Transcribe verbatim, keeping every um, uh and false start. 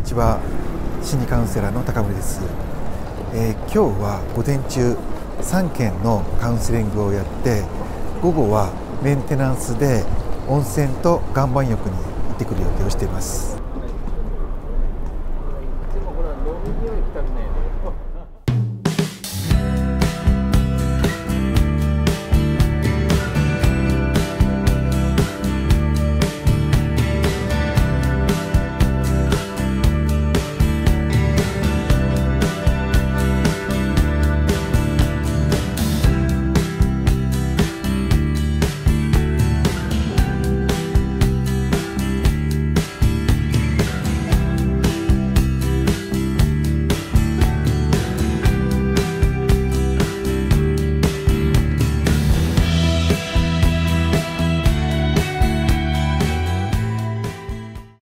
にちは。心理カウンセラーの高森です。えー、今日は午前中さんけんのカウンセリングをやって、午後はメンテナンスで温泉と岩盤浴に行ってくる予定をしています。